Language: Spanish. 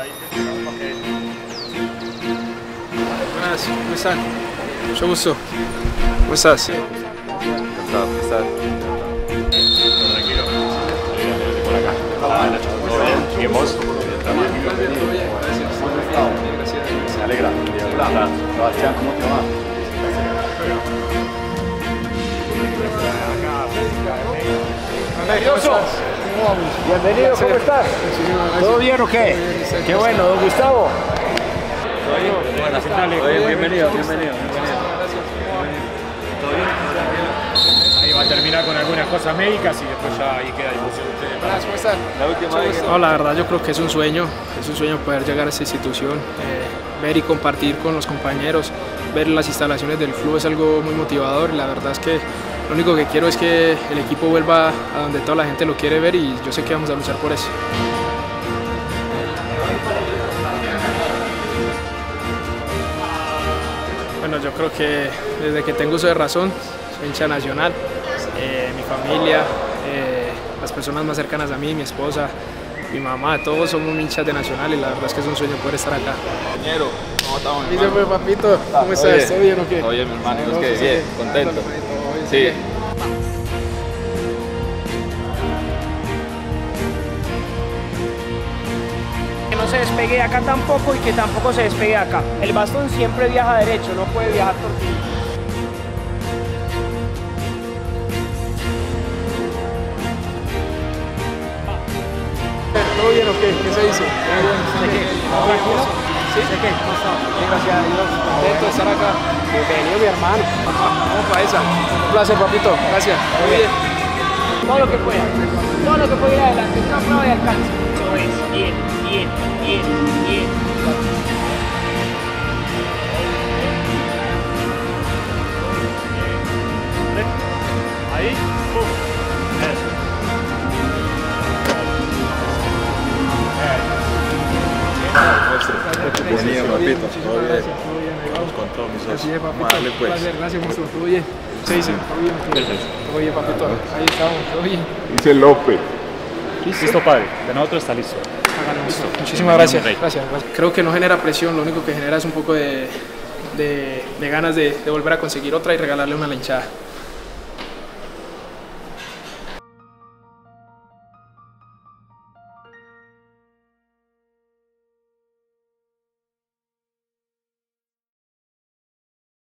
Buenas, ¿cómo están? Mucho gusto. ¿Cómo estás? Encantado, ¿cómo estás? Tranquilo. Por acá. ¿Todo bien? ¿Y vos? Gracias. Me alegra. Hola, Sebastián, ¿cómo te va? Nervioso. Bienvenido, ¿cómo estás? ¿Todo bien o qué? Qué bueno, don Gustavo. Bienvenido. Ahí va a terminar con algunas cosas médicas y después ya ahí queda a disposición de ustedes. Hola, ¿cómo están? La última vez que... No, la verdad yo creo que es un sueño poder llegar a esta institución, ver y compartir con los compañeros, ver las instalaciones del club es algo muy motivador y la verdad es que lo único que quiero es que el equipo vuelva a donde toda la gente lo quiere ver y yo sé que vamos a luchar por eso. Bueno, yo creo que desde que tengo uso de razón, soy hincha nacional, mi familia, las personas más cercanas a mí, mi esposa, mi mamá, todos somos hinchas de Nacional y la verdad es que es un sueño poder estar acá. Compañero, ¿cómo estamos, ¿Qué fue, papito? ¿Cómo estás? ¿Todo bien o qué? Todo bien, mi hermano, No, es que sí, bien, sí. contento. Sí. Que no se despegue de acá tampoco y que tampoco se despegue de acá. El bastón siempre viaja derecho, no puede viajar torcido. ¿Todo bien o qué? ¿Qué se dice? ¿Tranquilo? ¿Sí? ¿De qué? Bien, gracias a Dios. Contento de estar acá. Bienvenido, mi hermano. Vamos para esa. Un placer, papito. Gracias. Muy bien. Todo lo que pueda. Todo lo que pueda ir adelante. Una prueba de alcance. Eso es. Bien. Ahí, pum. Eso. Bienvenido, papito. Todo bien. Gracias, todo bien. Vamos con todo, mis socios. Así es, Vamos a papito. darle, Un pues. placer, gracias, monstruo. ¿Todo bien? ¿Se dice? ¿Todo bien? Todo bien, papito. Ahí estamos. ¿Todo bien? Dice López. Listo, padre. De nosotros está listo. Listo. Muchísimas gracias. Gracias. Creo que no genera presión, lo único que genera es un poco de ganas de volver a conseguir otra y regalarle una a la hinchada.